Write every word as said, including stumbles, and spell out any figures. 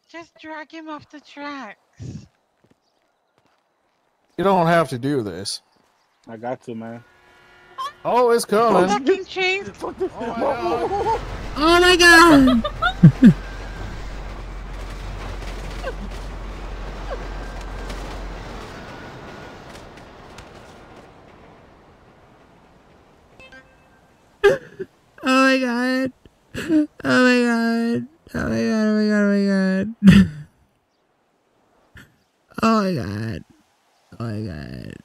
Just drag him off the tracks. You don't have to do this. I got to, man. Oh, it's coming. Fucking cheese. Oh my god. Oh my god! Oh my god. Oh my god. Oh my god, oh my god, oh my god. Oh my god. Oh my god.